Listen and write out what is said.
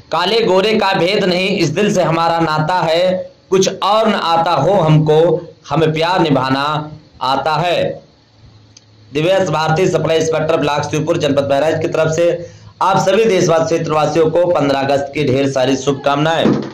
काले गोरे का भेद नहीं, इस दिल से हमारा नाता है, कुछ और न आता हो हमको, हमें प्यार निभाना आता है। Divyansh Bharti, supply inspector block Shivpur, जनपद बहराइच की तरफ से आप सभी देशवासी क्षेत्रवासियों को 15 अगस्त की ढेर सारी शुभकामनाएं।